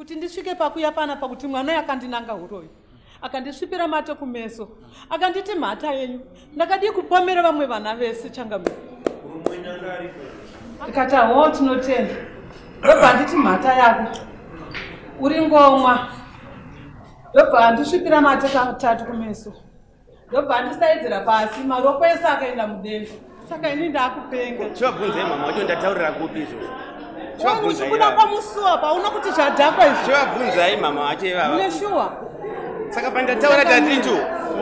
kuti ndisvike pakuya pana pakuti mwana yakandinanga uroyi akandisvipira mate kumeso akanditi mhata yenyu ndakadi kupomera vamwe vana vese Changamire. Ndikati ho tinotenda ndobva nditi mhata yako uri ngomwa ndobva ndisvipira mate katatu kumeso ndobva ndisaidzira pasi maroko ese akaenda mudenga. Saka ini ndakupenga. Chovabvunzai mama wacho ndataurira kupi izvozvo? Chovabvunzai. Unoda pamusuwa pauna kuti chadhakwa izvo. Chovabvunzai mama wacho ivava. Une shuwa. Saka pandataura tatinju.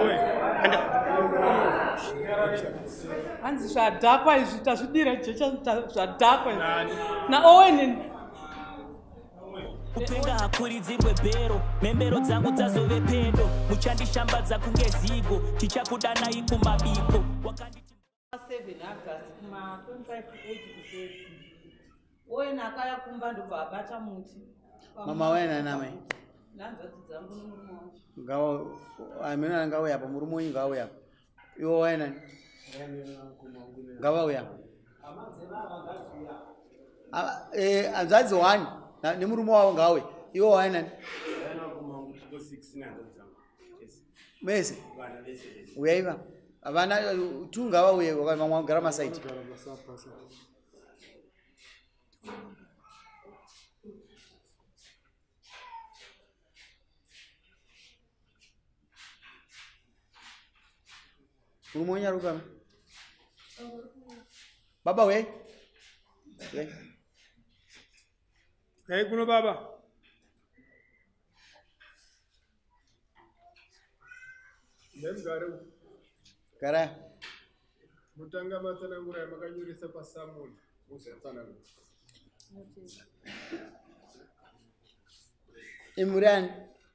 Hanzi zvadhakwa izvi tazvidira jecha zvadhakwa izvi. Na Owen kupenga hakuridzirwe bhero membero dzangu dzazove pedo muchandishambadza kunge zigo tichakudanai kumabiko 7 August kuma 25 to 8 kuseti. Owen akaya kumba ndobva abata muti. Mama wena namai. Nanzati dzangu nomurume wangu. Ngawo amena ngawo yapo murume wangu ngawo yapo. Iwo wena. Ngawo yapo. Anzazi wani ni murume wawo ngawe. Iwo wena. Mese. Uyaiva. Avana tungawa uye wakagara masaiti. Urumonya rugama. Baba we. Hey kuno baba. Ndemgaro. Kara. Mutanga matsanangura yamakanyurisa paSamuel. Musatsanangura. Imran.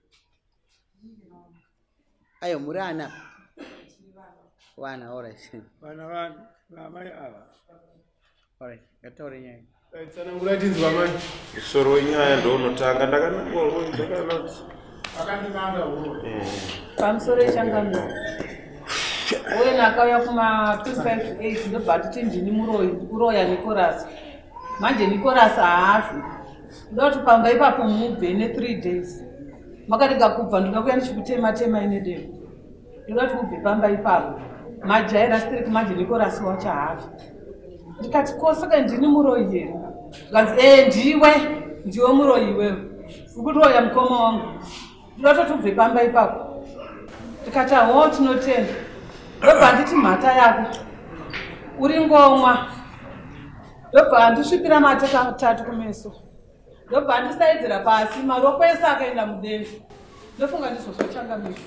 Ayo Murana. Wana alright. Wana mai ava. Alright, gatore nyaya. Tsanangura tinzwa mai. Isoro nyaya ndo unotanga ndakanangwa ndakanoti. Akandimanga uwo. Pamusoro Changamire. Owen akauya kuma 258 ndobva titi ndini muroya Nicholas. Manje Nicholas haafi. Ndoti pamba ipapo mubve ne 3 days. Makarega kubva ndikakuya ndichikutema ine demo. Ndikati mubve pamba ipapo. Majaira strict manje Nicholas wacho haafi. Ndikati kosaka ndini muroyi here. Ndikanzi ndiwe muroyi iwewe. Ukuroya mukoma wangu. Ndikati tubve pamba ipapo. Ndikati ho tinotenda. Ndobva nditi mhata yako uri ngomwa ndobva ndisvipira mate katatu kumeso ndobva ndisaidzira pasi maroko ese akaenda mudenga. Ndofunga ndizvozvo Changamire.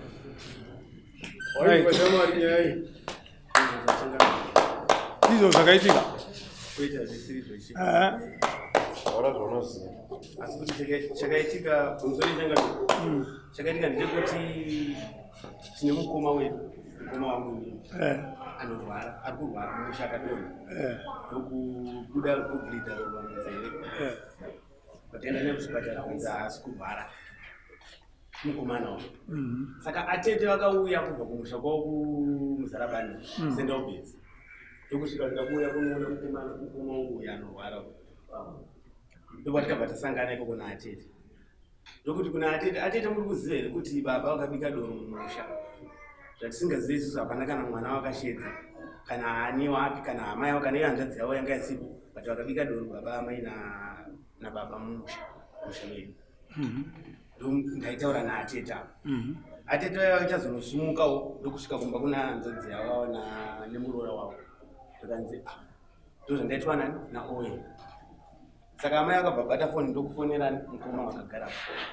Izvo zvakaitika. Kuita zvisiri zvechi. Ora zvonoziva. Asi kuti chakaitika pamusoro Changamire. Chakaitika ndechekuti tine mukoma wedu. Mukoma wangu anorwara, ari kurwara mumusha akadonha. Ndokubuda kubhidha munzeve. Pataenda naye kuchipatara kunzi haasi kurwara. Mukomana wangu. Saka atete vakauya kubva kumusha kwavo kuMuzarabani senda ubedzi. Ndokusvika ndikakuuya kunoona mukoma wangu uyu anorwara. Ndobva tikabva tasangana ikoko naatete. Ndokuti kuna atete muri kuziva here kuti baba vakabika doro mumusha. Zvatisingazivi isusu hapana kana mwana wakashedza kana ani wake kana hama yavo kana ihanzvadzi yavo yanga isipo but vakabika doro baba amai nababa mumusha medu. Ndaitaura naatete avo. Atete vaya vachazonosumukawo ndokusvika kumba kuna hanzvadzi yavo nemuroora wavo. Ndikanzi ndozvandaitwa nani naOwen. Saka amai vakabva bata foni ndokufonera mukoma vakagara.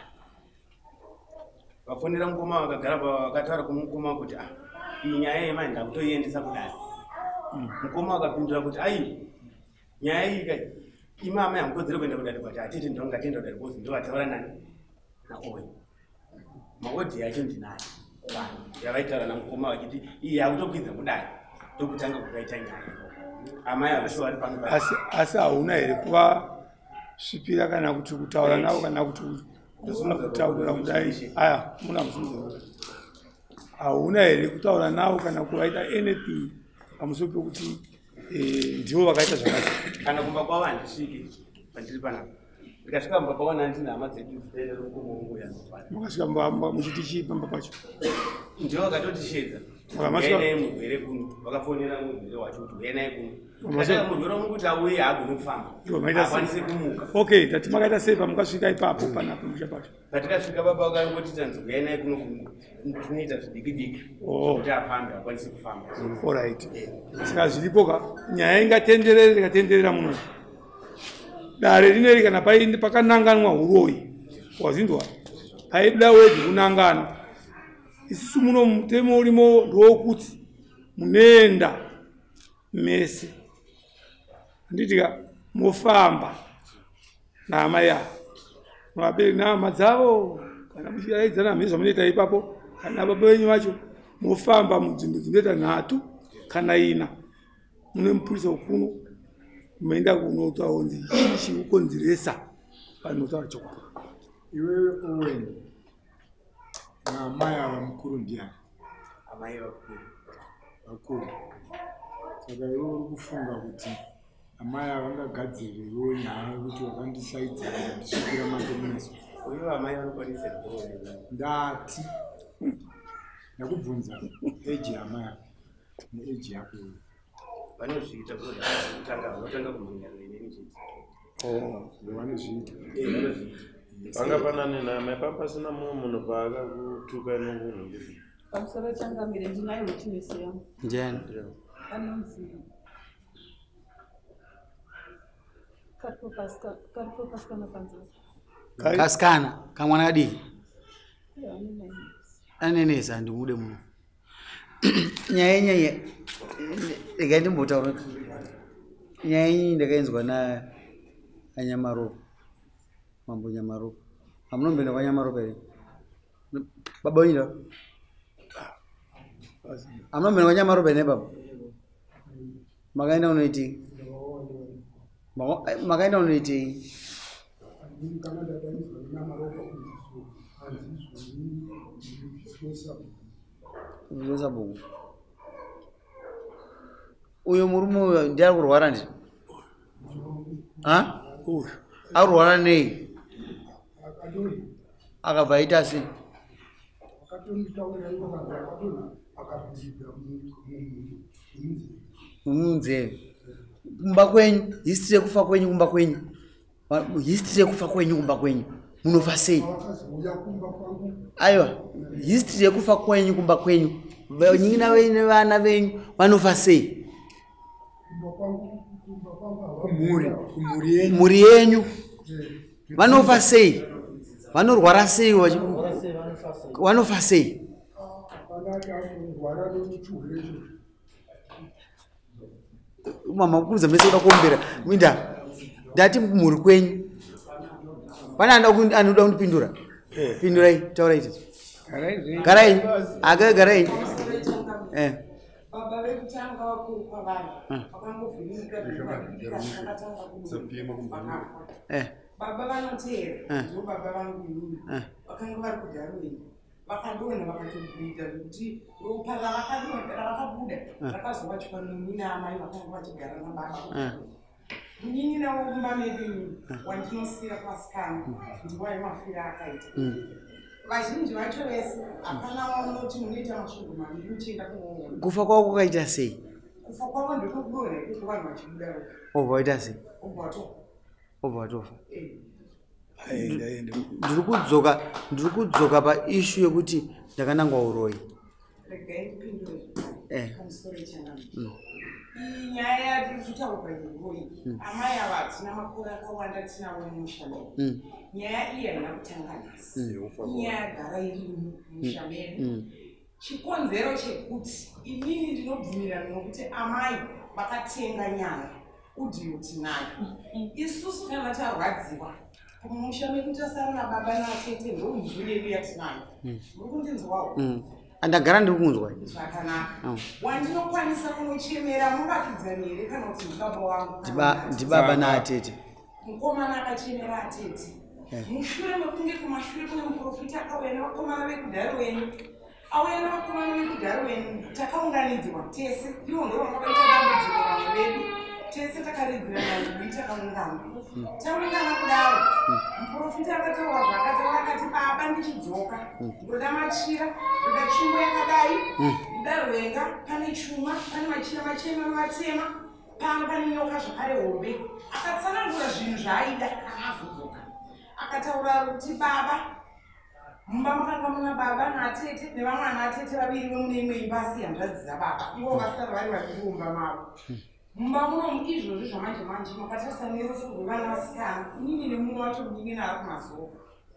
Vafonera mukoma vakagara vakataura kumukoma kuti iyi nyaya yemai ndakutoiendesa kudai. Mukoma vakapindura kuti nyaya iyi kai ima amai hamukodzere kuenda kudai kuti atete ndongatenda kudai kozi ndovataura nani naOwen. Maodhi yacho ndinayo yavaitaura namukoma vachiti iyi hakutokwidza kudai ndokutanga kukaita nyaya. Amai havasho vari pano. Asi hauna here kuvasvipira kana kuti kutaura navo kana kuti kutaura kudai muna muzungu hauna here kutaura navo kana kuvaita anything pamusoro pekuti ndivo vakaita zvakati kana kumba kwavo handisviki pandiri panapa ndikasvika mbapa wana ndina hama dzedu dzitaita mukomo wangu yanopana makasvika mbamba muchiti chii pamba pacho ndiwo vakatotishedza uyainai murwere kuno vakafonera murwere wacho kuti uyainai kuno kaa murwere wangu kuti auye haagone kufamba akwanise kumuka. Okay, tati makaita sei pamukasvika ipapo panapo musha pacho patikasvika baba vakangoti tanzi uyainai kuno tunoita zvidiki diki kuti afambe akwanise kufamba. Alright, saka zviripoka nyaya ingatenderere ikatenderera muno dare rineri kana paindi pakananganwa huroyi wazindwa paida wedi kunangana isusu muno mutemo urimo ndokuti munoenda mese handitika mofamba naamai avo muvabereki nehama dzavo kana muchiraidzana mhezi zvamunoita ipapo kana baba venyu vacho mofamba munzvimbo dzinoita 3 kana 4 mune mupurisa ukuno muenda kunotaura kuti chii chiri kukonzeresa panotaura chokwadi. Iwewe Owen naamai ava mukuru ndiani? Amai vakuru. Saka iwe uri kufunga kuti amai ava vangagadzirirewo nyaya yekuti vakandisaidzira ndisvikira madominasi? uyo amai vanokwanisa kuona ndati ndakubvunza eji yaamai ava neeji yako vanozviita vanotanga kumhanya rwene chete. Vanozviita Panga panane namai papasina mumwe munhu paakakutuka inongunhu ndizvo pamusoro changamire ndinayo witness yangu Ndiani? anonzi karipo pasikana panzira Kaskana kamwana kadii anenesa ndimude muno nyaya ndikandimbotaura nyaya iyi ndakainzwa naanyamaropa mambo nyamaropa amunomboenda kwanyamaropa here baba wenyida amunomboenda kwanyamaropa here baba makaenda unoitei makaenda unoitei kuzosa buku uyo murume uyo ndiari kurwara ndi arwara nei akabva aita sei munzee kumba kwenyu history yekufa kwenyu kumba kwenyu history yekufa kwenyu kumba kwenyu munofa sei aiwa history yekufa kwenyu kumba kwenyu nyina venyu nevana venyu vanofa sei mhuri yenyu vanofa sei vanorwara sei vanofa sei mama kuudza mese uda kuombera minda ndati mhuri kwenyu pane anoda kundipindura pindurai taurai titi garai garai baba vekutanga vakuru kwavanhu vakangovhunika baba vanotera ndo baba vanguini vakanga vari kudharweni vakadonha vakatobhuita zvekuti ropa ravakabuda rakazovatwa nini naamai vakanga vachigara nababa nyini navo kumba medu wandinosira pasikana ndiwaimafira akaita vazhinji vacho vese hapana wamunoti munoita masvingo maviri muchienda kunoona kufa kwavo kwakaita sei kufa kwavo ndokudonha ikuti vanhu vachibuda obva waita sei obva watofa ndiri kudzoka paishu yekuti ndakanangwa uroyi regai ndipindure pamusoro changamire iyi nyaya yatitaurwa iroyi amai ava hatina makore akawanda tinavo mumusha medu nyaya iyi haina kutanga nhasi inyaya yagara iri mumusha medu chikonzero chekuti inini ndinobvumirana nokuti amai vakatenga nyaya udhiyo tinayo isusu kana tarwadziwa mumusha medu tasara nababa naatete ndomuzu yedu yatinayo muri kundinzwawo andagara ndiri kunzwa zvakanaka wandinokwanisa kunochemera muvakidzani here kana kuti mubaba wangu ndibaba naatete mukomana akachemera atete mushure mekunge kumashure kune muprofita akauya nevakomana vekudhari wenyu auya nevakomana vekudhari wenyu takaunganidzwa tese ivo ndo vanga vaita dambudziko vamwe vedu tese takaridzirana zvii takaungana taungana kudaro muprofita akataura zvakataura akati baba ndichidzoka ndoda machira ndoda tsvimbo yakadai ndoda rwenga pane chuma pane machira machena nematema pano pane nyoka zvakare hombe akatsanangura zvinhu zvaaida kana azodzoka akataura kuti baba mumba makanga muna baba naatete nevamwe anaatete vaviri vemune imwe imba asi hanzvadzi dzababa ivo vasara vari vaviri mumba mavo mumba muno izvozvi zvamanje manje makatarisa nerufu rwevana vasikana inini nemunhu wacho muninginara kumazuva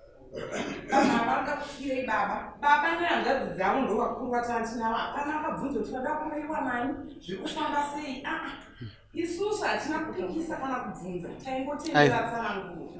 vanhu avanga kufirei baba nehanzvadzi dzavo ndo vakuru vatantinava hapana akabvunza kuti vada kuraiwa nani zviri kufamba sei isusu hatina kupikisa kana kubvunza taingotendera tsananguro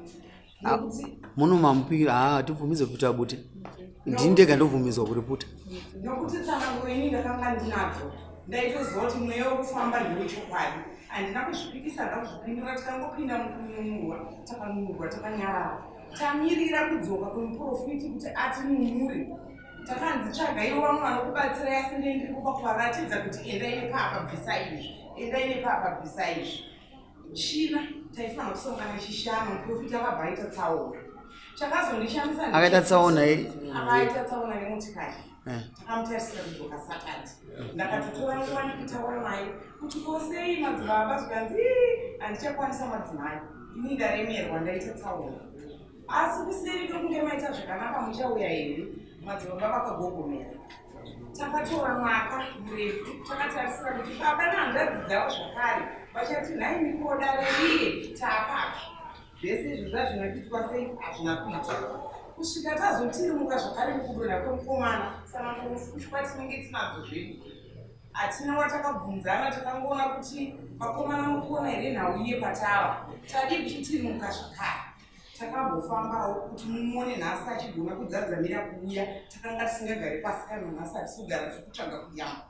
muno mamupira hatibvumize kuti abute ndini ndega ndobvumidzwa kuriputa nokuti tsananguro ini ndakanga ndinadzo ndaitoziva kuti mweya wekufamba ndewechokwadi handina kuzvipikisa ndakuzvipindura tikangopinda mukununurwa takanunurwa takanyarara tamirira kudzoka kwemuprofiti kuti atinunure takanzi tsvagaiwo vamwe vanokubatsirai asi ndendiri kupa kuvaratidza kuti endai nepapa bvisa izvi endai nepapa bvisa izvi china taifanira kusongana chishanu muprofita akabva aita tsaona chakazondishamisa akaita tsaona akaita tsaona nemotikari takamutarisira kudzoka sakati ndakatotora nguva nekutaura naye kuti kosei madzibaba zvikanzi handichakwanisa madzimai ini ndaremerwa ndaita tsaona asi kuseri kwekunge maita zvakanaka muchauya here madzibaba vakagogomera takatora mwaka murefu takatarisira kuti baba nehanzvadzi dzavo zvakare vachati nhai mikoda reiye taapaki zvese izvo zvazvinoitwa sei hazvina kuita kusvika tazotirimuka zvakare mukudonha kwemukomana sanangofushwa tinenge tinadzo zvedu hatina watakabvunzana takangoona kuti vakomana mukuona here nhau iye patava tadi kuchitirimuka zvakare takambofambawo kuti mumuone nhasi achigona kudzadzamira kuuya takanga tisingagari pasi kana nhasi hatisogara tichikutsvaga kuyambuka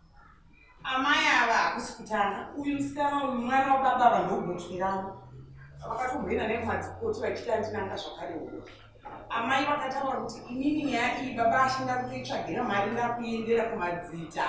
amai ava hakusi kutanga uyu musikana uyu mwana wababa vandogotwiravo vakatomboenda nekumadzikoti vachiti andinanga zvakare uko amai vakataura kuti inini nyaya iyi baba achinda kutoitsvagira mari ndakuendera kumadzita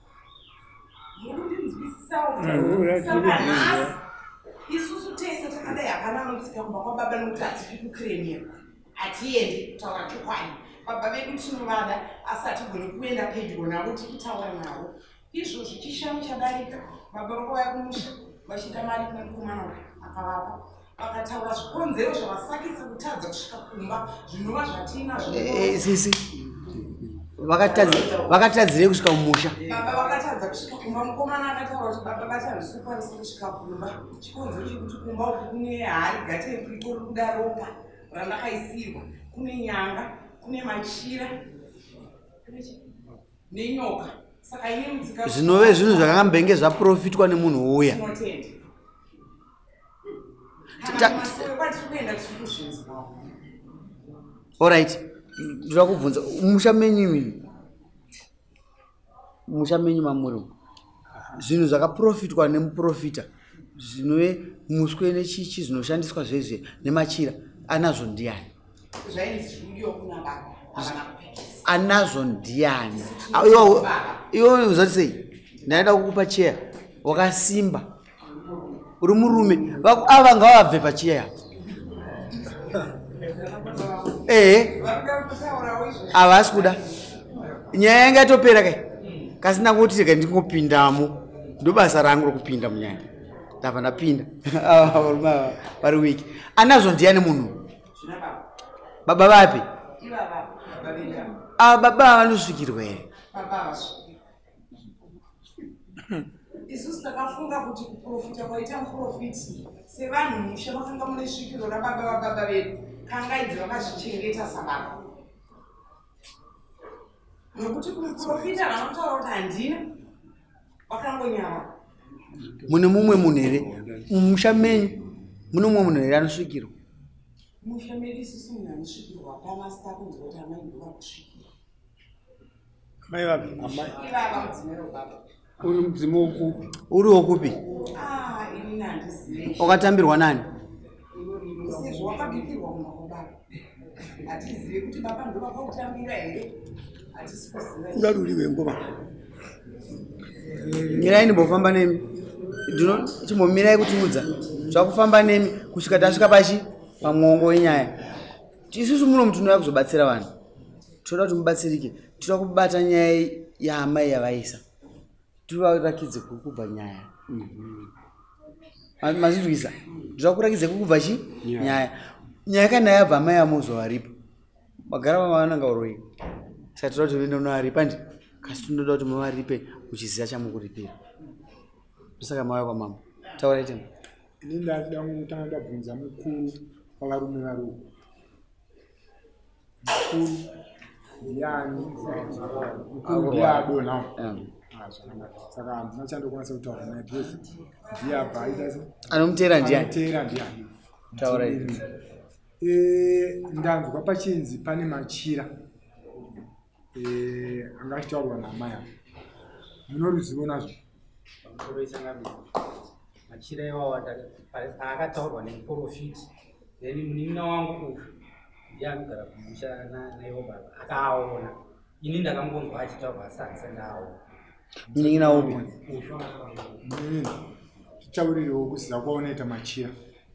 muri kundinzwisisawo saka nhasi isusu tese takadai hapana anotsika kumba kwababa nokuti hatidi kukremia hatiendi kutaura chokwadi baba vedu tinovada asi hatigoni kuenda pedyo navo tikitaura navo izvo zvichishamu chadarika baba vakauya kumusha vachiita mari kuna mukomana akavapa vakataura zvikonzero zvavasakisa kutadza kusvika kumba zvinova zvatinazvo sisi vakatadzire kusvika mumusha baba vakatadza kusvika kumba mukomana akataura kuti baba bati handisokwanisa kusvika kumba chikonzero chekuti kumba uku kune hari gate riko rikuda ropa randakaisirwa kune nyanga kune machira nenyoka saka ine mudzika zvinove zvinhu zvakambenge zvaprofitwa nemunhu uya tinotenda kwatikuenda tisikuzvinzwa allright ndira kubvunza musha menyu musha menyu mamuri zvinhu zvakaprofitwa nemuprofita zvinove muswe nechichi zvinoshandiswa zvezve nemachira anazvo ndiani zvainzi zviudiwo kuna baba havana kupekesa anazvo ndiani iwo uzati sei ndaida kukupa cheya wakasimba uri murume ava ngavabve pacheya havasi kuda nyaya yanga yatopera kai kasina kuti rega ndingopindamo ndobasa rangu rokupinda munyaya ndabva ndapinda pari wiki anazvo ndiani munhu baba vapi baba vanosvikirwa here isusu takafunga kuti kuprofita kwaita muprofiti sevanhu musha makanga mune svikiro rababa vababa vedu kangaidzi vakazvichengeta sababa nokuti kumuprofita vanotaura kuti handina vakangonyara mune mumwe munhu here mumusha menyu mune mumwe munhu here anosvikirwa musha medu isusu munhu anosvikirwa hapana asi takunzwa kuti amai ndo vakusvikirwa amai vapi ivava mudzimai wababa uri mudzimu wokupi uri wokupi inini handizive wakatambirwa nani sezvo wakabikirwa kumba kwababa hatizive kuti baba ndo vakautambira here hatisi kuziva udadi uri wengoma mirai ndimbofamba nemi chimbomirai kutiudza zvakufamba nemi kusvika tasvika pashi pamwongo wenyaya. Isusu muno mutinouya kuzobatsira vanhu, toda kuti mubatsirike, toda kubata nyaya yaamai yavaisa, tivarakidze kubva nyaya. Mazvizwisa, toda kurakidze kubva nyaya kana yabva amai amuzo varipo magara vavananga uroi. Saka toda kuti vende unovaripa ndi kasi tinoda kuti muvaripe uchiziva chamukuripira. Saka mauya kwamama taura itema. Ini ndada kutanga ndabvunza mukuru wavarume varume. Mukuru ndiani? Mukuru ndiado nawo. Saka handina chandokwanisa kutaura naye because ndiyabva aita se anomutera ndiani? Anomutera ndiani? Taura itema. Ndanzwa pachinzi pane machira angachitaurwa namai avo. Muno ruzivo nazvo? Machira iwawo paakataurwa nemuprofiti, then munin'ina wangu uyu ndiye anogara kumusha naivo baba akaaona. Ini ndakangonzwa achitaurwa asi ndaaona. Munin'ina upi? Tichaurirewo kuziva kwaonoita machira.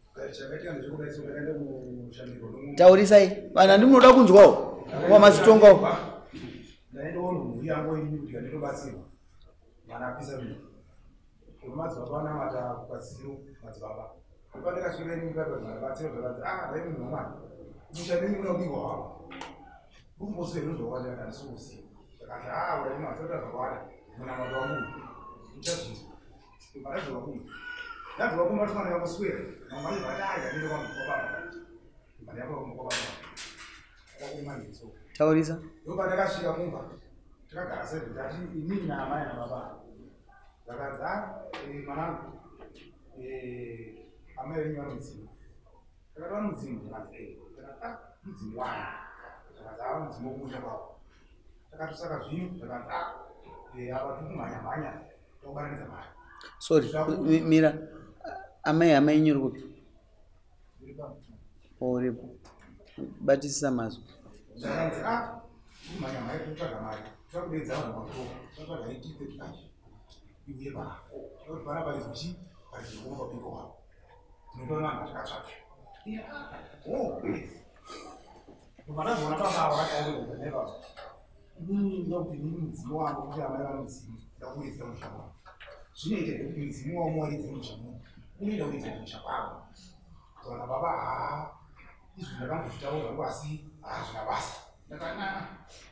Taurisai vanhu handimunoda kunzwawo wamazitongawo. Ndaendawo nhumbi yangu ini kuti ndinobatsirwa mwana apisa miri madzibaba anamata kukwadziro madzibaba pandakasvika nyika batsiro zvakati dai munhu wamwana mushandi unobigwa hwavo umboswero zvawanda handisikuziva akati urai masota zvakawanda munamata wamunhu uchazvizwa maradziwa kunhu ndadziwa kumba tifanira kuswera mamwari vadai anende kwamukobaba mari yako kwamukobaba akakumanhiso taurisa ndopandakasvika kumba takagara seven ndati inini naamai nababa ndakadza mwanangu amai venyu vanomudzimu takati vanomudzimu ndikati takati mudzimu wani takati ava mudzimu wokumusha kwavo takati saka zvino takati ava tikumhanya-mhanya tokubaranidza mari. Sorry, mira amai nyuri kupi? Uripo batisisa mazwi. Zvakanzi kumhanya-mhanya totsvaga mari tokudedza vanhu vakuru totsvaga 1835 iuye baba toti pana parizochi parizokuma pabiko wavo tinotoona vanhuvatakatsvaga vandazona pabava vakaaueaa ndakuti ini mudzimu wangu kuti amai vanomudzimu ndakuudzira musha wangu zvinoita kuti mudzimu waumuwaridze musha munhu unoenda kuita musha kwavo kana baba izvi ndakambozvitaura zvangu asi hazvina basa ndakanaa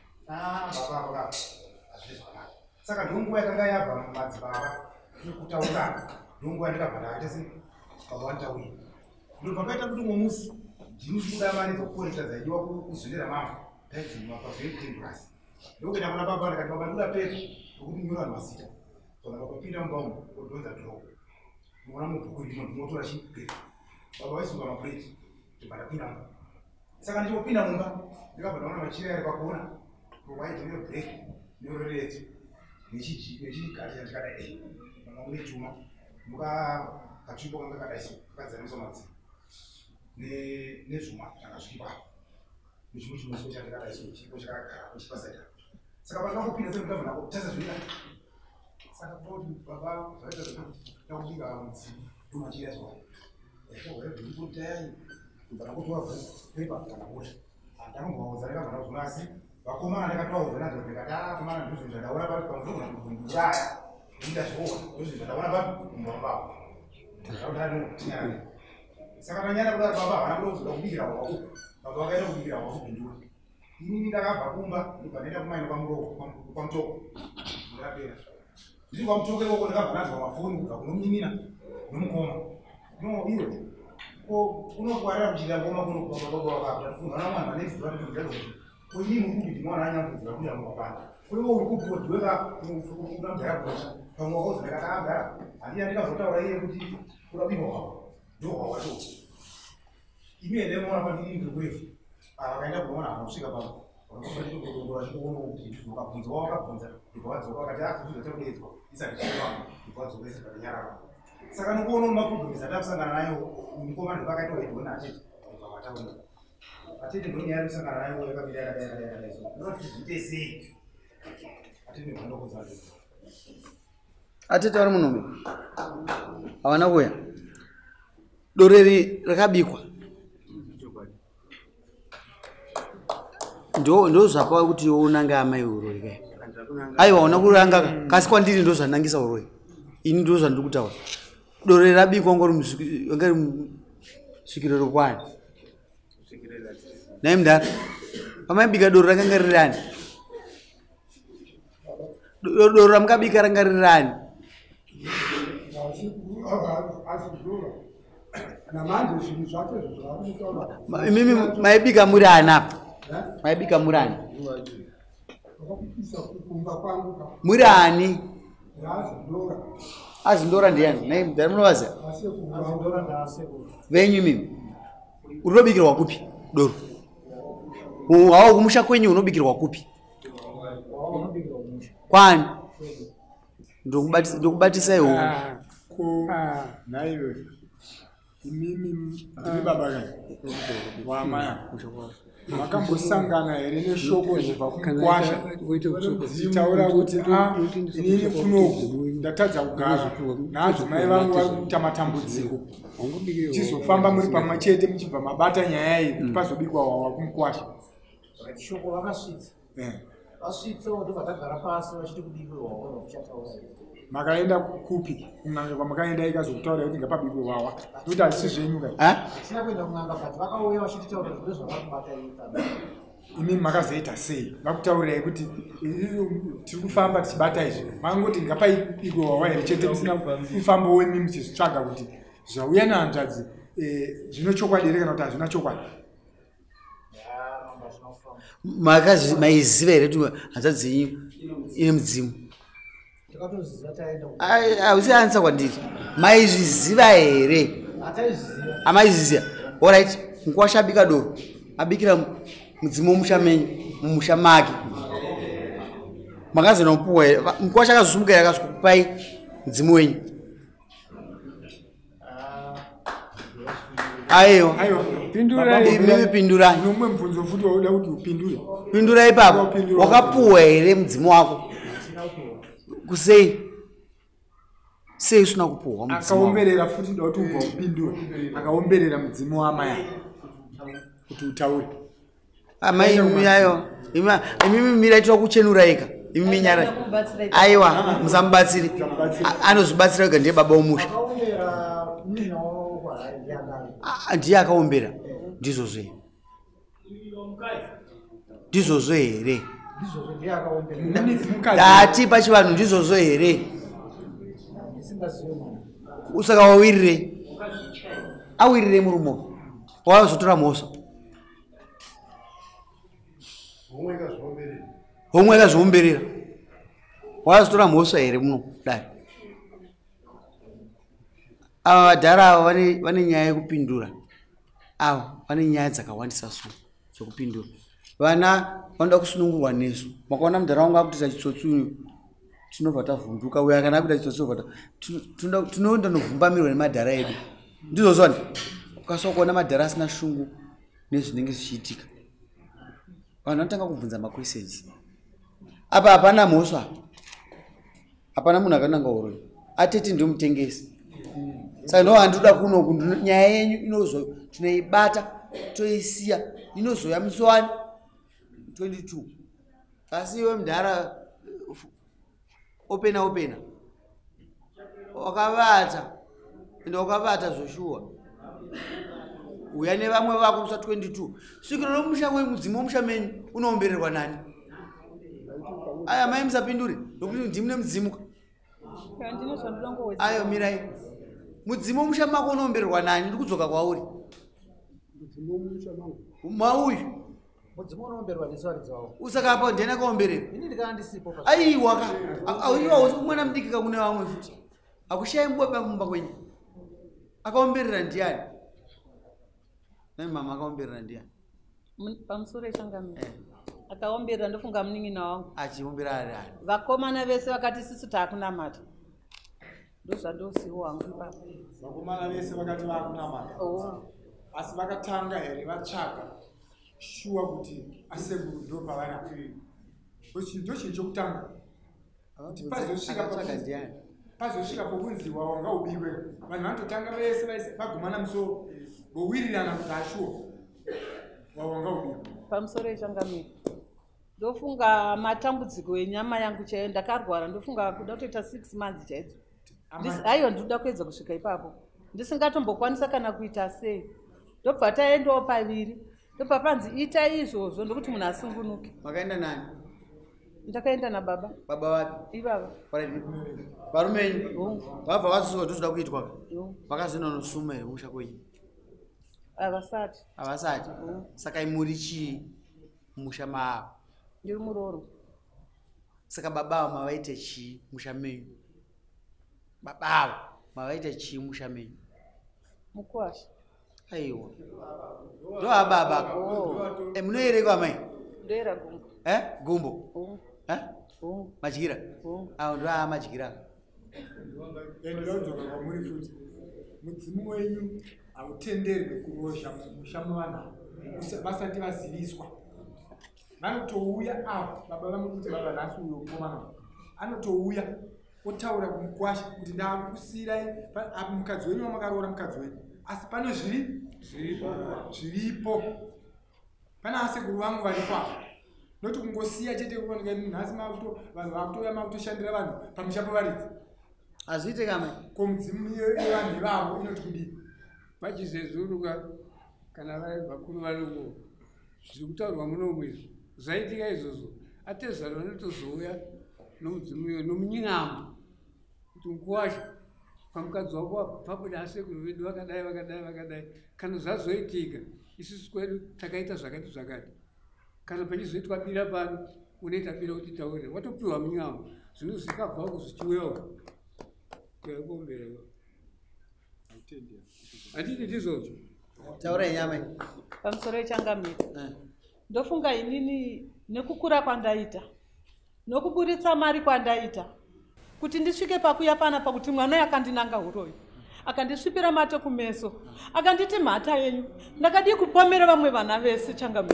baba hazviri zvakanaka saka ndonguva yakanga yabva mumadzibaba nekutaurana ndonguva yandikabva ndaita se baba vanditaurira ndobva paita kuti umwe musi ndinokuda mari tokukorekta dzaidiwa kuzvindira mama ndaidzima pavheri 10 plus ndokuenda kuna baba ndikati baba ndoda pepa nokuti nyora mazita kana baba pinda mubaumu odonza dhiroko mona mubhuku ndimo ndinotora chipepa baba vaisunga mapureti ndibandapinda mumba saka ndichopinda mumba ndikabva ndaona machira ari pakona provaidi nebreki neroredzo nechigari chandikadai mama une chuma nokakatsvipo kanga kadaiso kakazaniswa madziro nezvuma zvakasvikipapo nechimwe chimweso chandikadaiso chipo chakagara kuchipasaita saka pandakopinda sekundabva nako kutasa zvinoita saka toti baba zvaita zvekuti ndakubika mudzimu ndomachira zvawo yaitohwaebhirikutayai ndakatotora pepa kana bota ndakambovaudza ndakabva ndazvona asi vakomana ndakatovaudza nazvo ndikati komana ndizvo zvandaona papi pamusogona kunduraya indazviona ndizvo zvandaona papi mumba mavo ndakaudaanotinyarani saka tanyanda kudai baba havana kuda kuzoda kubikira hwako baba vakaenda kubikira hwako pindura inini ndakabva kumba ndibva ndaenda kumaino kwamutoko ndakapera ndiri kwamutoko ikoko ndakabva nazwa mafoni kubva kunominina nomukoma no iwe unokwarira kuchita ngoma kunokufunga namwana vanezivaaati koini murubi ndimwana anyambudzira kuya mukapanda kuriwo uri kupodweka unamudhayabosha pamwe wakauza ndakati agara handii andikazotaura iye kuti urabikwa hwavo ndohwawacho imene mona pandiri ndiri kurefu vakaenda kuona vanosvika pamo vakaaachiooa chikuona kuti ukabvunza wawakabvunza ndikavadzoka vakati azvizva chakudedzwa isati chiaa ndikavadzokese panenyarava saka nokuona maproblems atakusangana nayo mukoma ndipakaitoedona achiti vavataura atende ndonyaya kusangana nayo yakamira yakadaizvo noti zviite sei atende vandokuzazi atete vari munhume havana kuya doreri rakabikwa ndo zvapa kuti unanga amai uroi kai aiwa una kuranga kasi kwandiri ndo zvanangisa uroi ini ndo zvandiri kutaura doreri rabikwa ngori svikiro kwani nai mudhara pamaibika doro rakanga rirani doro ramukabika ranga rirani mimi maibika muri anapa maibika murani murani azindora ndiani nai mudhara munovaza venyu mimi urinobikirwa kupi doro hawa kumusha kwenyu unobikirwa kupi kwani ndokubatisai naiwe imimi ndiri baba kai wamaya makambosangana here neshoko zibva kumukwasha zitaura kuti inini kunoku ndatadza kugara nadzo mai vangu vari kuita matambudziko chizofamba muri pamwe chete muchibva mabata nyaya iyi kuti pazobikwa wawa kumukwasha shoko vakasvitsa vasvitsawo ndobva tagara pasi vachiti kubikwe wawa kuchataura makaenda kupi kun'anga kwamakaenda ikazokutaura kuti ngapabikwe wawa nokuti hazisi zvenyu kai hatina kuenda kun'anga but vakauya vachititaura zvindo zvavakubata imi makazoita sei vakutaurirai kuti tiri kufamba tichibata izvi makangoti ngapaibikwe wawa here chete musina kufamba wemi muchizvitsvaga kuti zvauya nehanzvadzi zvino chokwadi here kana kuti hazvina chokwadi maiziva here kuti hanzvadzi yenyu ine mudzimu hausi ansa kwandiri maizviziva here amaizviziva allright mukwasha abika doro abikira mudzimu womusha menyu mumusha make makazona kupuwa here mukwasha akazosumuka here akazikupai mudzimu wenyu aiwa mimi pindurai nomwe mubvunzo futi wauda kuti upindure pindura ipapo wakapuwa here mudzimu wako kusei sei usina kupuwa akaomberera futi da kuti ubva upindure akaomberera mudzimu wamai kuti utaure amai yayo imimi miraitwa kuchenura ika imimi nyara aiwa musamubatsiri anozvibatsira ega ndiye baba womusha ndiye akaombera ndizvozvo ndizvozvo here dati pachivanhu ndizvozvo here usaka wawirirei awirirei murumo wazotora mhosva homwe akazviomberera wazotora mhosva here muno dai ava vadhara ava vane nyaya yekupindura ava vane nyaya dzakawandisa so dzokupindura vana vanoda kusunungurwa nesu makaona mudhara wangu akuita chitsotsi tinobva tavhunduka uya kana akuita chitsotsi tinoenda novhumbamirwa nemadhara edu ndizvozvani ukasva kuona madhara asina shungu nezvinenge zvichiitika vanhu vanotanga kubvunza maquestions apa hapana mhosva hapana munhu akananga uroi atete ndio mutengesi saka ndo handiuda kunoku nyaya yenyu tinoibata toisiya inozoya musi 22 asi iwe mudhara opena wakavata ende wakavata zvoshuwa uya nevamwe vako musa 22 svikiro romusha wemudzimu womusha menyu unoombererwa nani aya mai musapindure nokuti ndimi nemudzimu ayo mirai mudzimu womusha mako unoombererwa nani ndiri kudzoka kwauri mauyu usaka apa ndena kaomberera aiwa aiwa umwana mudikika kune vamwe futi akushaya mboba mumba kwenyu akaomberera ndiani mama akaomberera ndiani pamusoro eshangami akaomberera ndofunga munin'ina wangu achiombera ari ari vakomana vese vakati sisi taakunamata ndozvandosiwo wangu ipapo vakomana vese vakati vakunamata asi vakatanga here vatsvaga shuwa kuti asekuru ndo pavari ndo chinhu chokutanga kuti pazosvika akatsvaga ndiani pazosvika pokunziwa wanga ubikwe vanhu vanototanga vese vagumana musoro vowirirana kuti ashuwa wawanga ubikwe pamusoro yechangamiri ndofunga matambudziko enyama yangu chaiyo ndakarwara ndofunga kuda kutoita 6 months chaidzo aiwa ndinoda kuedza kusvika ipapo ndisingatombokwanisa kana kuita sei ndobva taendawo paviri ndobva panzi ita izvozvo ndokuti munhu asungunuke. Makaenda nani? Ndakaenda nababa. Baba wapi? Ibaba. Varumenyu vabva vasuka tozoda kuitwa vakazinonosuma here musha kwenyu? Havasati. Havasati? Saka imuri chii musha maavo? Ndiri muroro. Saka babavo mavaite chii musha menyu? Babavo mavaite chii musha menyu? Mukwasha. Aiwa. Ndo ababa. Munoereka mai? Ndoera gumbo. Gumbo? Majira? Ndo majira. Ndodzoka kwamuri futi. Mudzimu wenyu hautenderwi kurozha musha muvanhu vasati vaziviswa. Vanotouya apo baba vamuri kuti baba nhasi uyo mukomana anotouya otaura kumukwasha kuti ndakusiyirai apo mukadzi wenyu wamakaroora mukadzi wenyu asi pano zviripo pana asekuru vangu varipo apo noti kungosiya chete kuoneka nhasi vanhu vakutouya makutoshandira vanhu pamusha pavaridzi azviite kamwe komudzimu yevanhu ivavo inoti kudii vachizezuruka kana vari vakuru variko zviri kutaurwa munomu izvo zvaitika izvozvo atezvaro vanotozouya nomudzimu iyo nomunyin'ambo kuti mukuwasha pamukadzi wako pabuda asekuru vedu vakadai kana zvazoitika isusu kwedu takaita zvakati kana pachizoitwa bira pano unoita bira kuti taure watopiwa munyin'ambo zvino zvikabva kuzvichiuyawo kuyakombereko hatiti ndizvozvo taura nyama pamusoro yechangamiri ndofunga inini nekukura kwandaita nokuburitsa mari kwandaita kuti ndisvike pakuya pana pakuti mwana yakandinanga uroyi akandisvipira mate kumeso akanditi mhata yenyu ndakadi kupomera vamwe vana vese changamiri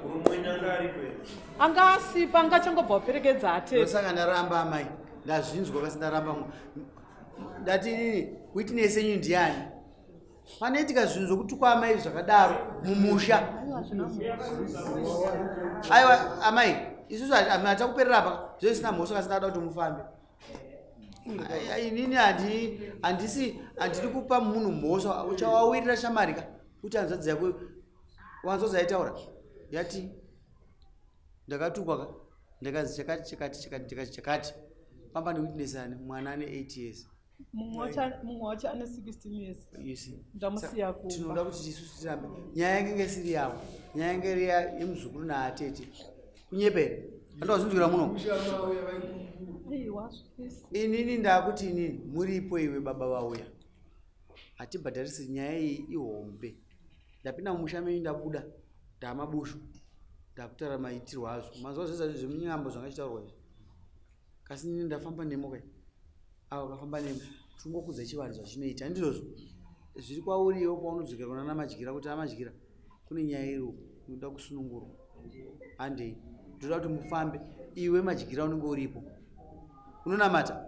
anga asipa angachangobva kuperekedza atesaka ndaramba amai ndazvinzwa kasi ndaramba ndati inini witness yenyu ndiani panoitika zvinhu zvokutukwa amai zvakadaro mumusha aiwa amai isusu hatakuperera apa zvisina mhosva kasi ndada kuti mufambe inini handiri kupa munhu mhosva uchawawirira shamarika kuti hanzvadzi yako wanzodzi aitaura yati ndakatukwa ndakanzi chakati pamba newitness ani mwana ane 8 years mumwe wacho ane 16 years ndamusiya kumba tinoda kuti isusu tirambe nyaya yange ngesiri yavo nyaya yange yemuzukuru naatete kunyepera andawazvinzwira muno inini ndakuti inini muripo iwe baba vauya hatibhadharisi nyaya iyi ihombe ndapinda mumusha menyu ndabuda ndamabushu ndakutaura maitirwo azvo mazuva zvese zvemunyambo zvangachitaurwa izvo kasi nini ndafamba nemo kai avo vakafamba nemo tungokudza chivanhu zvachinoita handizvozvo zviri kwauriwo paunodzokera kuna namadyira kuti amadyira kune nyaya iriwo inoda kusunungurwa handei ndoda kuti mufambe iwe madyira unenge uripo unonamata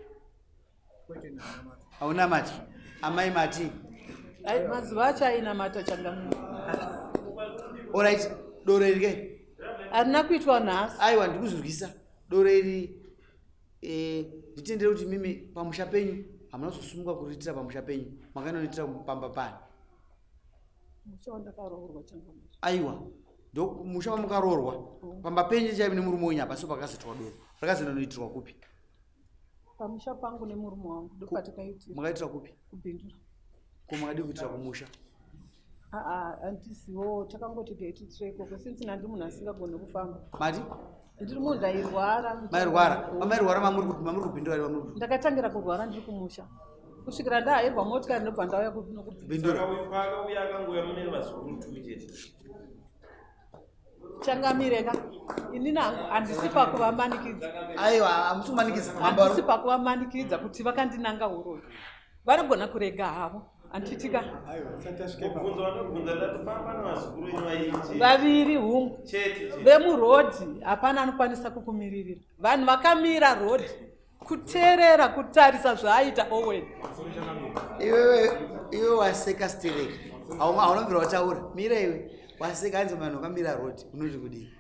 haunamati amai mati mazuva acho ainamata changamiri oright doro iri kai harina kuitwa nhasi aiwa ndikuzurwisa doro iri nditendere kuti mimi pamusha penyu hamuna kuzosumuka kuriitira pamusha penyu makanoitira pamba pani aiwa ndo musha pamukaroorwa pamba penyu chaivi nemurume wenyu apa so pakazotwa doro rakazonanoitirwa kupi pamusha pangu nemurume wangu ndopatakaitira makaitira kupi kubhindura komakadi kuitira kumusha handisiwo takangoti gaititire ikoko since nandi munhu asingagone kufamba mati ndiri munhu ndairwara mairwara mamuri kubhindura ndakatangira kurwara ndiri kumusha kusvikira ndaairwa motikari ndobva ndauya kubhindura changamireka inini handisi pakuvamanikidza aiwa hamusimanikidza handisi pakuvamanikidza kuti vakandinanga uroyi vanogona kurega havo anditika vaviri hungu vemurodhi hapana anokwanisa kukumiririra vanhu vakamira rodhi kuteerera kutarisa zvaaita Owen. Iwe waseka stereki haunobvira wataura mira iwe waseka anzi vanhu vakamira rodi unoti kudii?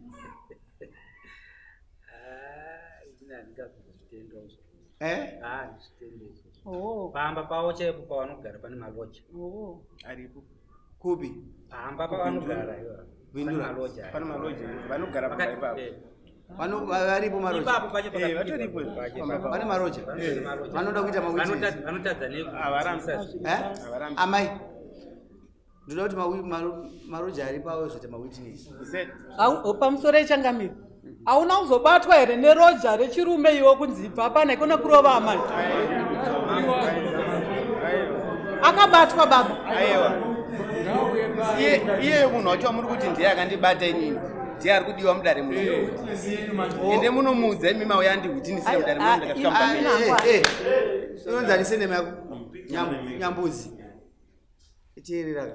Pamba pawo chaipo pavanogara pane maloja aripo kupi pamba pavanogara pane maloja vanogara varipo maroja pane maroja vanoda kuita amai ndoda kuti maroja ari pavo zvoita mawitness pamusoro echangamiro hauna kuzobatwa here neroja rechirume iwo kunzi bva pana ikona kurova amai akabatwa baba iye munhu wacho muri kuti ndiye akandibata inini ndiye ari kudiwa mudare muno ende munomuudza imi mauya andihutinisire mudare muno ndakasvika neme yako nyambuzi iteerera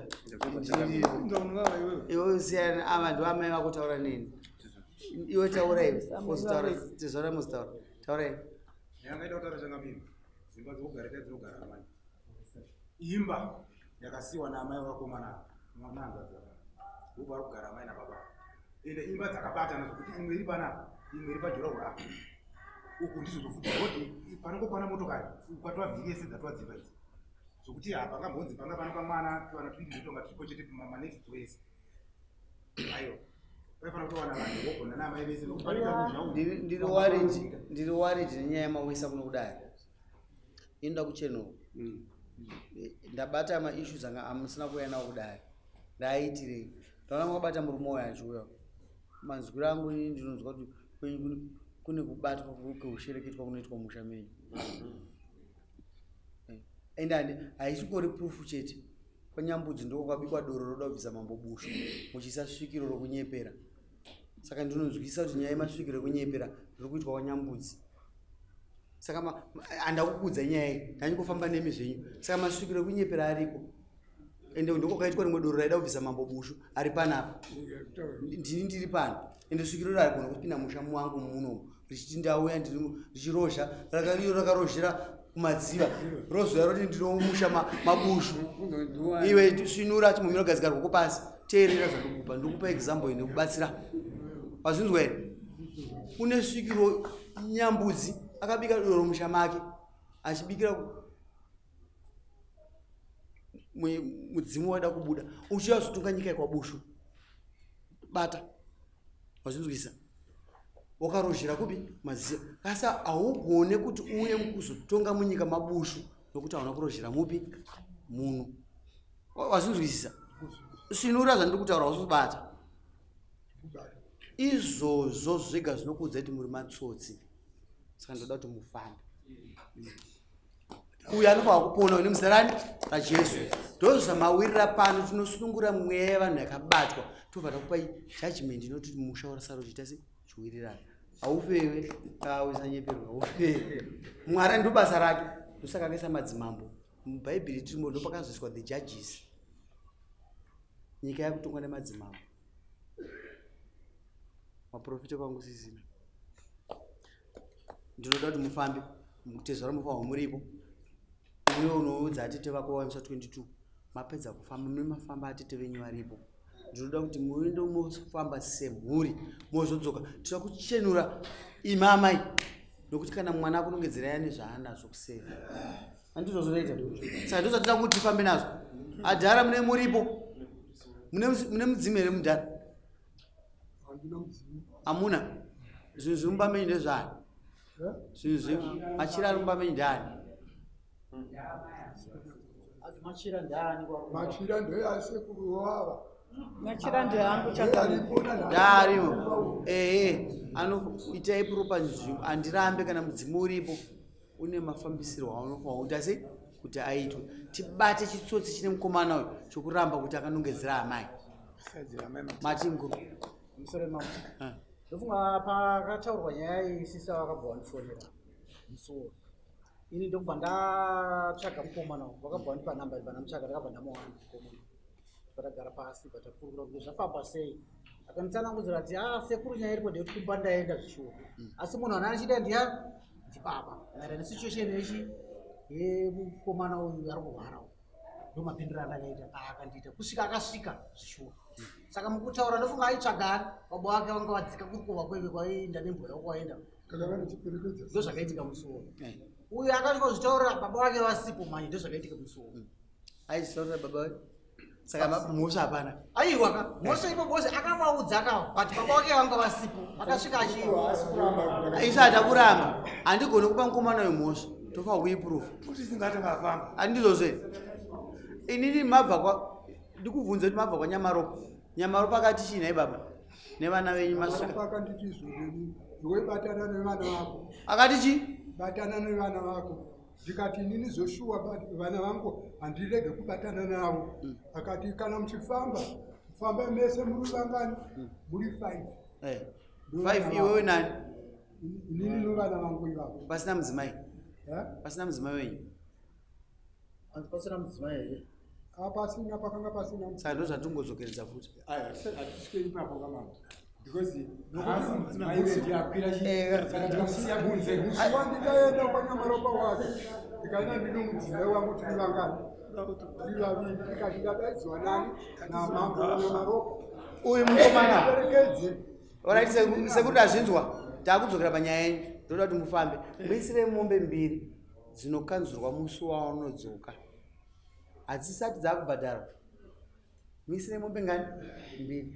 iwe usiyana avantu amai vako taura nini iwe taura iwe tizoura muzitaura taura iwe yangaita kutaura changamiro dzimba dzokugara dzinogara amai imba yakasiyiwa naamai vakomana mwananza uba kugara amai nababa ende imba dzakabatana zvokuti imwe iri panapa imwe iri pajuraho apa uku ndizvo zvofuti kuti panongokwana motokari ukatwa vhiri yese dzatwa dzimba idzi zvokuti pangambonzi panga pano pamwana kana twiri zvotonga tiripo chete manext wese aiwa paifana kutowana vanhu vogona naamai vese ndiri waridi nenyaya yamawisa kuno kudai inoda kuchenowa ndabata maissues anga amusina kuuya nawo kudai ndaiitirei ndaona makabata murume uyo achiuya mazwiro angu ini ndinonzwa kuti kune kubatwa kweushereketwa kunoitwa musha menyu ende haisi kuri proof chete kwanyambudzi ndiko kwabikwa doro roda kubvisa mambo bushu muchiisa svikiro rokunyepera saka ndinonzwisa kuti nyaya yemasvikiro ekunyepera riri kuitwa kwanyambudzi saka handakukudza nyaya iyi ndanyingofamba nemi zvenyu saka masvikiro ekunyepera ariko ende ndiko kaitwa rimwe doro raida kubvisa mambo bushu ari panapa ndini ndiri pano ende svikiro iro arigona kupinda musha wangu munomu richiti ndauya richirozha iro rakarozhera kumadziva rozoya roti ndinomusha mabushu iwe svinura chimumiro gadzika rwoko pasi teerera zvandokupa ndikupa example ine kubatsira wazvinzwa here kune svikiro nyambudzi akabika doro musha make achibikira mudzimu waida kubuda uchiya zotunga nyika yekwabushu bata wazvinzwisa wakarozhera kupi maziva kasa haugone kuti uye kuzotonga munyika mabushu nokuti hauna kurozhera mupi muno wazvinzwisisa svinura zvandiri kutaura usibata izvozvo zvega zvinokuudza kuti muri matsotsi saka ndoda kuti mufambe uyu anofanwa kupona une muzarani rajesu ndozvamawirira pano tinosunungura mweya yevanhu yakabatwa tobva kupa judgment inoti musha warasara uchiita se chiwirirana haufewe usanyeperwa haufewe mwari ndo basa rake ndosaka akaisa madzimambo mubhaibheri tirimo ndopakazoiswa the judges nyika yakutongwa nemadzimambo maprofita kwangu sisina ndinoda kuti mufambe mutezvara mufanwa muripo uye unoudza atete vako wamisa 22 mapedza kufamba mune mafamba atete venyu varipo ndinoda kuti muende mofamba semhuri mozodzoka tira kuchenura imamai nokuti kana mwana ako unongedzera yani zvaanazvo kuseva handizvo zvinoita saka ndozvatida kuti tifambe nazvo adhara mune muripo mune mudzimu here mudhara hamuna zvinhu zviri mumba menyu ndezvani zvinhu machira ari mumba menyu ndani machira ndani machira ndeyasekuru wava machira ndehangu ndarimo anoitai propa nzvimbo handirambe kana mudzimu uripo une mafambisiro aunofanwa kuti ase kuti aitwe tibate chitsotsi chine mukomana uyu chokuramba kuti akanongedzera amai mati mkuru musore mama ndofunga pakataurwa nyaya isisa vakabva vandifonera musoro ini ndokubva ndatsvaga mukomana vakabva vandipa namba vanamutsvaga ndakabva ndamuwana mukomana patagara pasi patakurukura kuti zvafamba sei akanditsanangudzira kuti sekuru nyaya iripo ndekuti kumba ndaenda zvishuwa asi munhu ana achida ndiya chibaba maererano nesituation yechi yemukomana uyu ari kurwara ndo mapindiro andakaita akandiita kusvika akasvika zvishuwa saka mukutaura ndofunga aitsvagani baba wake vanga vadzika kurikova kweve kwaenda nemboya kwaenda ndo zvakaitika musoro uyu akangozvitaurira baba wake vasipo manje ndo zvakaitika musoro aizvitaurira baba wake saka mhosva hapana aiwa ka mhosva ipopozi akavaudza akava but baba wake vanga vasipo akasvika isati akuramba handigoni kupa mukomana uyu mhosva tofanira kuiproof kuti singatangafamba handizozve inini mabva ndikubvunza kuti mabva kwanyamaro pakati china ibaba nevana venyu masvikabatana nevana vako akati chi batana nevana vako ndikati inini zoshuwa vana vangu handirege kubatana navo akati kana muchifamba famba mese muri vangani muri 5 iwewe nani inini novana vangu ivavo pasina mudzimai pasina mudzimai wenyu pasina mudzimai here pasina pakanga pasina saka ndo zvatingodzokeredza futi hatisweri ipapo kamama because ndikaenda kwanyamaropa wake ndikaenda ndino mudzimai wangu tiri vangani tiri vaviri tikati ndadaidzwa nani namambo wanyamaropa uyu mukomana orit sekuti azvinzwa taakudzokera panyaya yenyu ndoda kuti mufambe muisire mombe 2 dzinokanzurwa musi waunodzoka hadzisati dzakubhadharwa muisire mombe ngani 2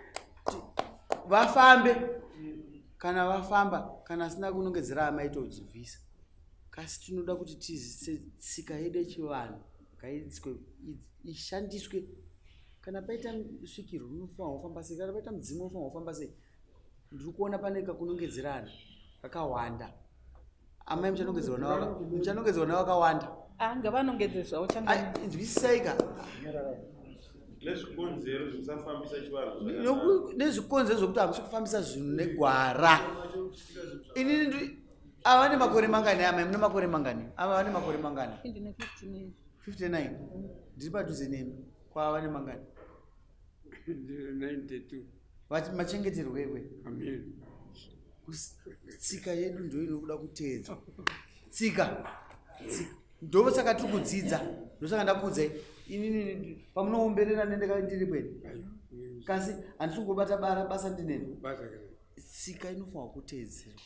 vafambe kana vafamba kana asina kunongedzera hama itodzibvisa kasi tinoda kuti tizise tsika yedu yechivanhu ishandiswe kana paita svikirwa unofanira kufamba sei kana paita mudzimu unofanira kufamba sei ndiri kuona pane kakunongedzerana kakawanda amai muchanongedzerwa navo akawanda ngavanongedzezvawo nzwisisaika nezvikonzero zvekusafambisa chivanhu nezvikonzero zvokuti hamusi kufambisa zvinhu negwara inini ava nemakore mangani amai mune makore mangani ava vane makore mangani 59 ndiri padhuze nemi kwava nemangani 92 machengeterwo ekwe tsika yedu ndo inokuda kuteedzwa tsika ndo saka tiri kudzidza ndosaka ndakuudzai inini pamunoomberera nendeka ndiri kwene kasi handisi kungobata basa ndinene tsika inofanira kuteedzerwa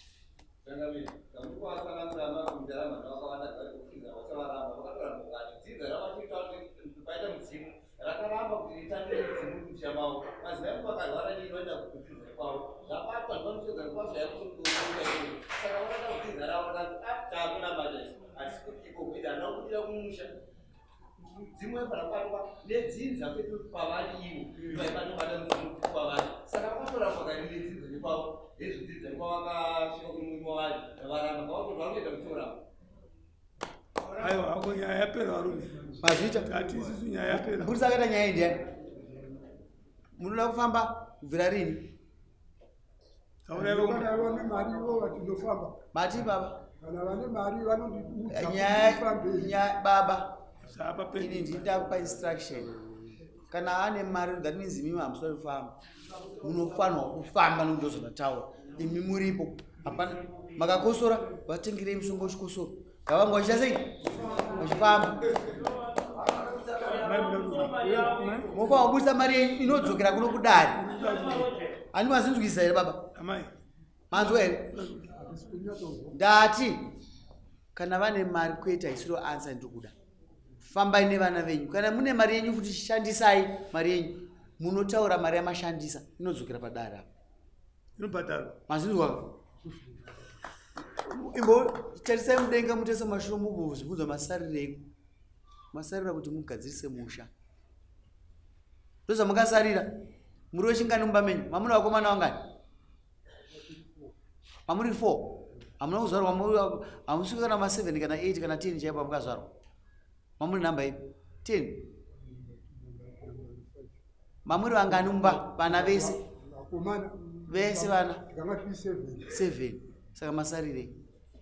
rakaramba kuti ritangire mudzimu kuchamawo madzimai vakarwara ninoenda kudzidza kwavo zvabatwa ndinomushedza kwazvayakutokuaa saka vanoda kudzidza ravo takunamata hatisi kuti iko kuti handina kudira kumusha mudzimu wefana kubatwa nedzinza kwetu pavari ivo vaibatobata mudzimu kwavari saka vakatoramba kari nedzinza nekwavo nezvidzidza nekwavakasvika kumwimi wavari navaramba kwavakoti vanoenda kutoramba aiwa ako nyaya yapera varume mazvita ati isisu nyaya yapera kuti sakaita nyaya indiani munoda kufamba kubvira rini kana vane mari ivo vatinofamba mati baba kana vane mari vanondiudza nyaya baba ini ndida kupa instruction kana ane mari that means imimi hamusori kufamba munofanirwa kufamba nokuti ndozvandataura imi muripo hapana makakosora vatengerei mushonga wechikosoro gavangu vachiita sei vachifamba mofanira kubudisa mari yenyu inodzokera kuno kudari handi mazinzwisa here baba manzwa here ndati kana vane mari kuita isiro ansa ndiri kuda fambai nevana venyu kana mune mari yenyu futi shandisai mari yenyu munotaura mari yamashandisa inodzokera padare apa inobhadharwa mazinzwa imbo tarisai mudenga mutese mashuro mubvunza masarirei masarira kuti mugadzirise musha ndozvamakasarira muri wechingani mumba menyu mamuna vakomana vangani mamuri 4 hamuna kuzvarwa hamusvika kana ma7 kana 8 kana 10 chaipo pamukazvarwa mamuri namba ipi 10 mamuri vangani mumba vana vese vese vana 7 saka masarirei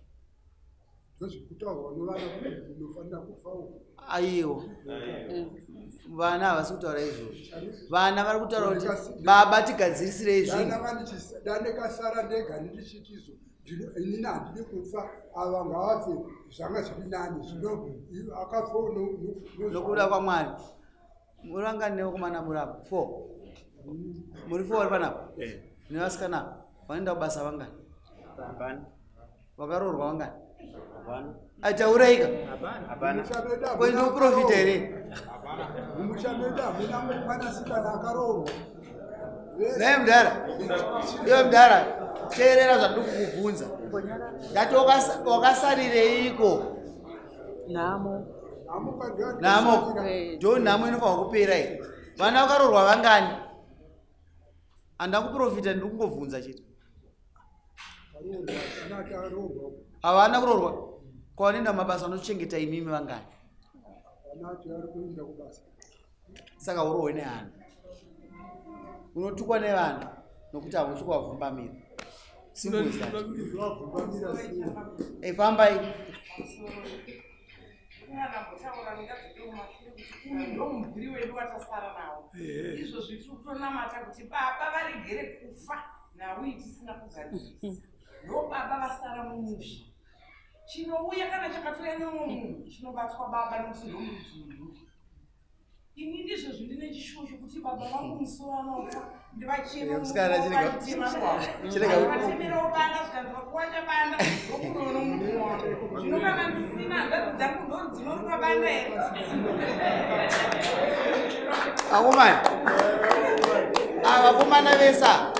aiwo vana havasi kutaura izvozvo vana vari kutaura kuti baba tigadzirisirei zvinhu dandekasara ndega ndichitizo inini handidi kufa ava ngavafe zvanga zviri nani zvino akafona nokuda kwaMwari muri vanganewo kumana murapa 4 muri 4 vari panapo nevasikana vanoenda kubasa vangani vakaroorwa vangani aitauraika kwendoprofita here mumushameda muna mwanasikana akaroorwa naye mudhara iwe mudhara teerera zvandiri kukubvunza ndati wakasarireiko nhamo ndo nhamo inofanwa kupera here vana vakaroorwa vangani handa kuprofita ndiri kungobvunza chete havana kuroorwa kwavanoenda mabasa anochengeta imimi vangani saka urohwe nehanhu unotukwa nevanhu nokuti hamusi kuvavhumbamira fambai ndomumvuri wedu watasara nawo izvozvi tiri kutonamata kuti baba varegere kufa naui tisina kugadzirisa ndo baba vasara mumusha chinouya kana chakatouya nemwe munhu chinobatwa baba nokuti ndomudzundu ini ndizvo zvindine chishuwo chokuti baba vangu musoro anofa ndivachevatemerawo banda zvikanzwa kuwanja banda ndokunoona munhu wangu zvino kana ndisina hanzvadzi dzangu ndo dzinoruka banda here vakomana vakomana vesa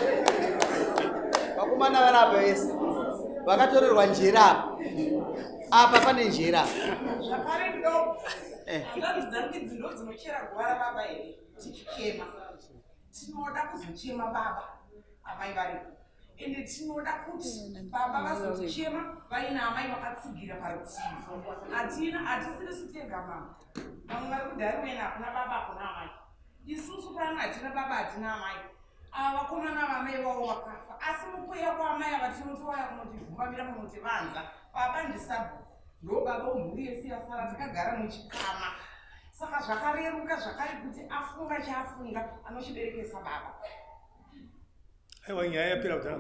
vakomana varapa vese vakatorerwa njera apa pane njera zvakare ndo hanzvadzi dzangu idzi ndo dzinochera guva rababa here tichichema tinoda kuzochema baba amai varipo ende tinoda kuti baba vazotichema vaina amai vakatsigira parutivi hatisirisu tega mama vamwe vari kudhari wena hakuna baba hakuna amai isusu pano hatina baba hatina amai ava vakomana vamai vavo vakafa asi mukuya kwaamai ava tinotovaya kunotivhumbamira munotivanza baba ndisabhuku ndo baba umhuri yese yasara takagara muchikama saka zvakareruka zvakare kuti afunga chaafunga anochiberekesa baba aiwa nyaya yapera kudhara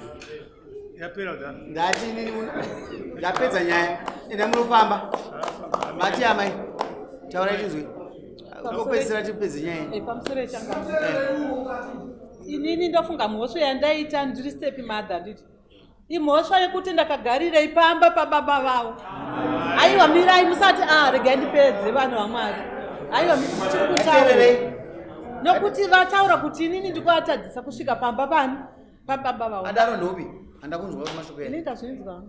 yapera kudhara ndati inini ndapedza nyaya enda munofamba mati amai taura chizwi kopedzisira tipedze nyaya pamusoro echanga inini ndofunga mhosva yandaita ndiri stepi mother nditi imhosva yekuti ndakagarira ipamba pababa vavo aiwa mirai musati regai ndipedze vanhu vaMwari aiwa chiri kutaura nokuti vataura kuti inini ndikuvatadzisa kusvika pamba pani pababa vavo adaro ndopi handakunzwa mashoko ini ndazvinzwa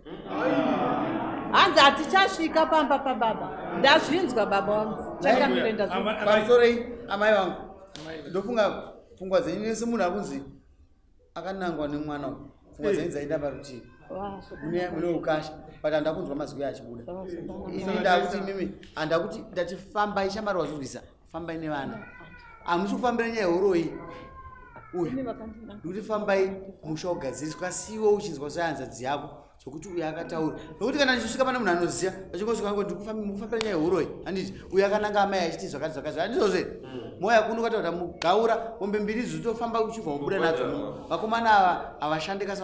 hanzi hatichasvika pamba pababa ndazvinzwa baba vangu chakamiraenda pamusorei amai vangu ndofunga pfungwa dzenyu nese munhu akunzi akanangwa nemwana pfungwa dzenyu dzaida parutivi mune ukasha but handakunzwa mazwi achibuda ini ndakuti mimi handakuti ndati fambai shamari wazozwisa fambai nevana hamusi kufambira nyaya yeuroi uyu ndikuti fambai musha wogadziriswa siwo uchinzwa sehanzadzi yako sokuti uyu akataura nokuti kana ndichisvika pane munhu anoziva achingosvika ngo ndikufambira nyaya yeuroi handiti uyu akananga amai achiti zvakati zvakati handizvozve moya kuno ukataura mugaura mombe mbiri dzitofamba uchibva mubuda nadzo vakomana ava havashandi kasi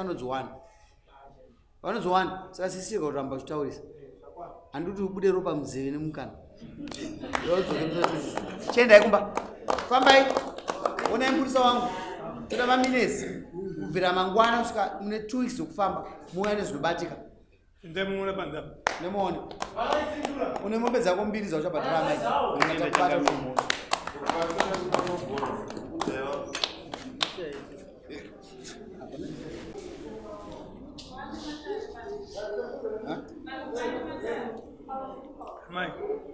vanozowana saka sisirika kuramba uchitaurisa handikuti ubude ropa muzeve nemukana chiendai kumba fambai onai mburisa wangu toda maminesi kubvira mangwana kusvika mune 2 weeks dzokufamba muuya nezvinobatika nemuone une mombe dzako mbiri dzauchabhadhara amai unatakubata unomuona Mãe.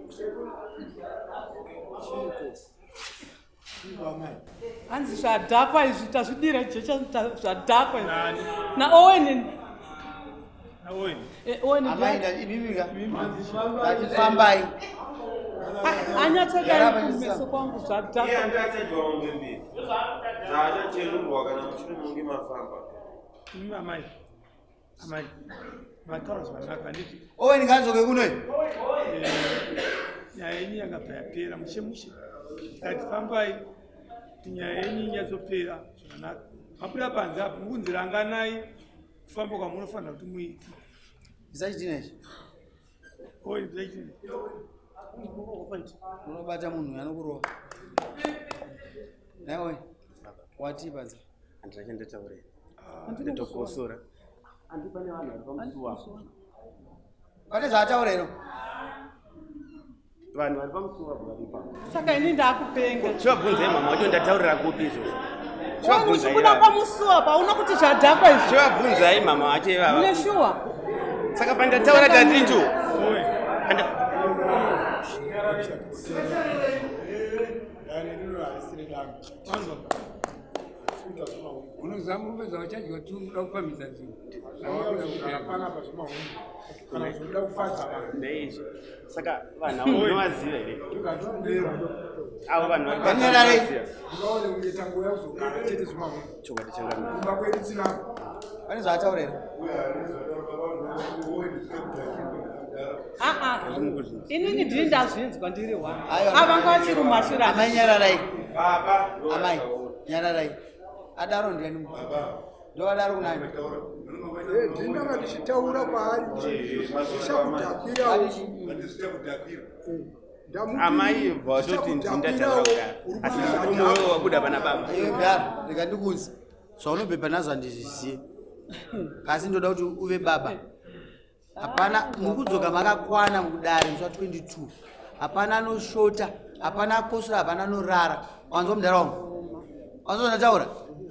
hanzi zvadhakwa izvi tazvidira jecha zvadhakwa naowen fambai anyatsokai kumeso kwangu zvadhakwa amai mataura zvakanaka handiti owen nganzoke kunoi nyaya yenyu yakabva yapera mushe mushe ati fambai nyaya yenyu inyatsopera zvakanaka mabuda panze apo mukunzi ranganai kufamba kwa munofanira kuti muiti zvisachitinezvi oi zvisachitinezvi unobata munhu anokurova naiwe wati panza handina chandataurei nditokosora handipane vanhu vari pamusuwa pane zvaataurero vanhu vari pamusuwa vakaripa saka ini ndakupenga chivabvunzai mama wacho ndataurira kupi izvozvo uchikuda pamusuwa pauna kuti zvadhakwa izvo chivabvunzai mama wacho ivava une shuwa saka pandataura taticho unozama kupedza wachadya tu uda kufambisa zvinhu ndeizvo saka vanhu avo unovaziva here avo vanhu chokwadi changamira pane zvaataurera inini ndiri ndazvinzwa ndiri wa avanga vachiri mumashura amai nyararai amai nyararai adaro ndiani ndovadaro kunani ndinanga ndichitaura kwaari zvichakudhakira amai vatoti ndindataura asi umwe wabuda pana baba iwe bhara ndikandikuzi zvaunobhebha nazvo handizvizive kasi ndoda kuti uve baba hapana mukudzoka makakwana mukudare musi wa22 hapana anoshota hapana akosora hapana anorara wanzwa mudhara wangu wanzwa ndataura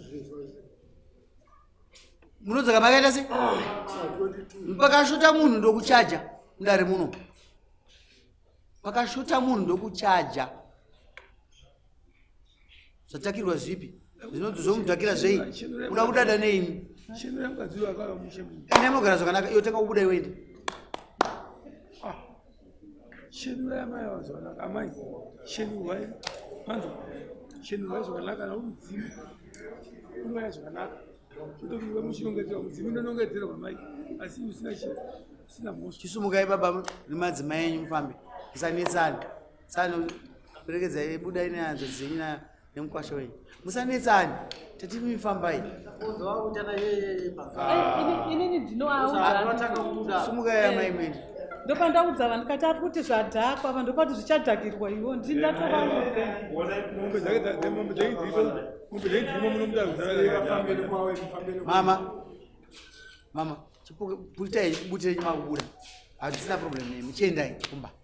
munodzoka makaita se pakashota munhu ndokuchaja mudare muno pakashota munhu ndokuchaja zvatakirwa zvipi zvinozomudhakira zvei uda kudada neimi ine mogara zvakanaka iyo tanga kubuda iwende shenura yamai zvakanaka amai shenurwai manzwa shenurwai zvakanaka naudzimu umaya zvakanaka utokuiwe muchirongedzerwa mudzimu inonongedzerwa mai asi usina chinhu usina mhosva chisumukai baba nemadzimai enyu mufambe musanetsani sanoperekedzai budai nehanzo dzenyu nemukwasha wenyu musanetsani tatimifambai inini ndinoaudza sumukai amai mene ndopandaudza vanhu kati ari kuti zvadhakwa vanhu ndopati zvichadhakirwa iwo mombe dzaidzirimo mama chiputai butirei makubuda hazvisina problem nemi chiendai kumba